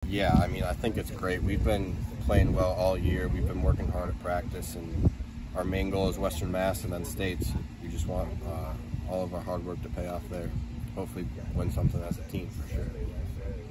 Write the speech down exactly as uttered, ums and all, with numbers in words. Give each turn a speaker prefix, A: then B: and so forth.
A: yeah, I mean, I think it's great. We've been playing well all year. We've been working hard at practice, and our main goal is Western Mass and then states. We just want uh, all of our hard work to pay off there. Hopefully win something as a team for sure.